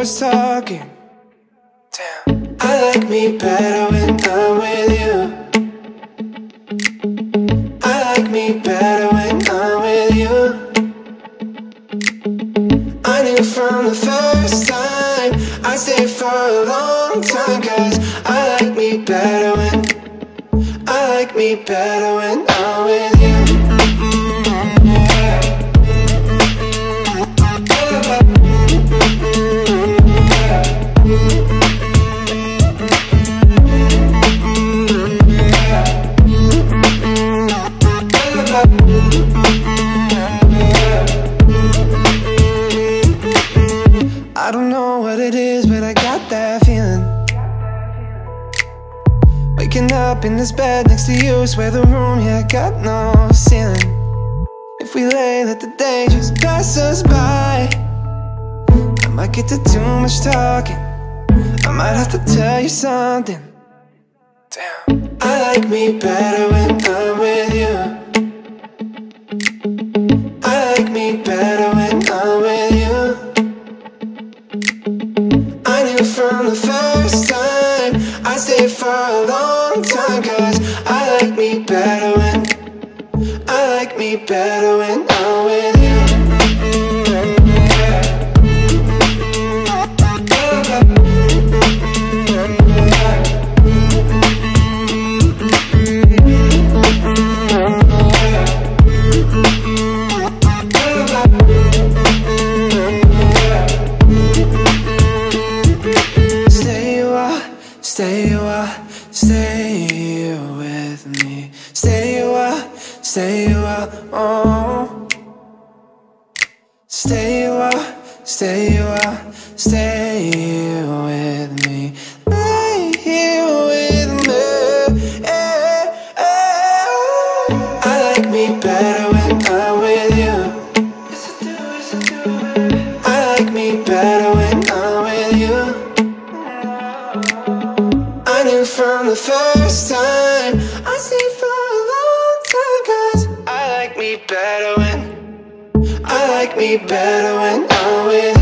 was talking. Damn. I like me better when I'm with you. I like me better when I'm with you. I knew from the first time I'd stay for a long time, 'cause I like me better when I'm with you. I don't know what it is, but I got that feeling. Waking up in this bed next to you, swear the room, yeah, got no ceiling. If we lay, let the day just pass us by. I might get to too much talking, I might have to tell you something. Damn. I like me better when I'm with you. I like me better when I'm with you. I knew from the first time I'd stay for a long time, 'cause I like me better when I'm with you. Stay with me. Stay a while, oh. Stay a while, stay with me. Lay here with me. I like me better when I'm with you. I like me better when I'm with you. I knew from the first time I stayed for a long time, 'cause I like me better when I'm with you.